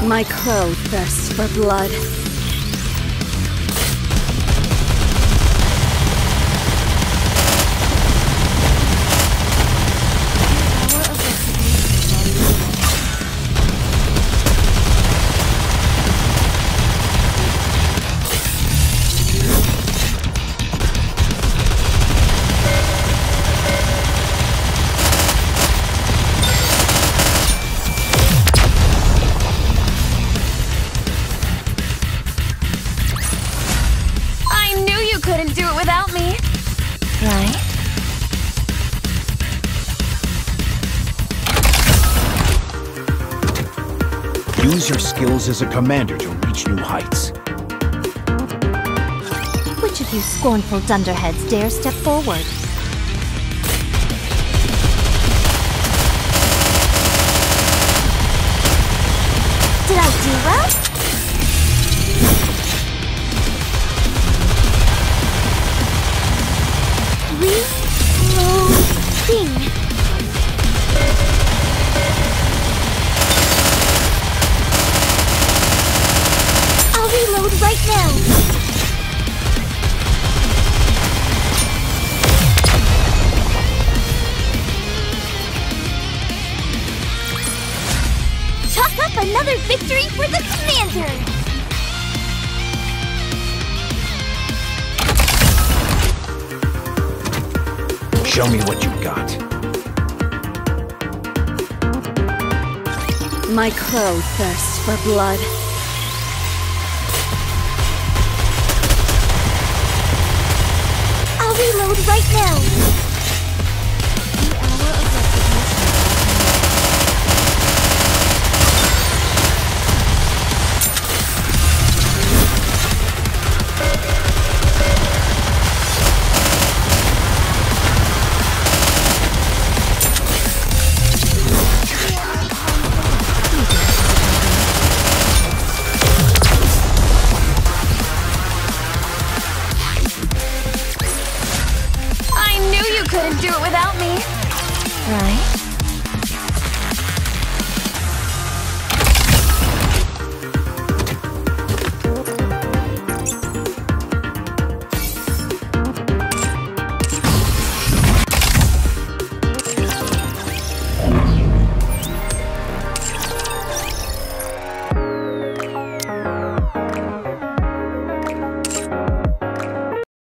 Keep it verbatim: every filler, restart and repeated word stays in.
My crow thirsts for blood. Couldn't do it without me, right? Use your skills as a commander to reach new heights. Which of you scornful dunderheads dare step forward? Did I do well? Reloading. I'll reload right now. Chalk up another victory for the commander. Show me what you got. My crow thirsts for blood. I'll reload right now. Couldn't do it without me, right?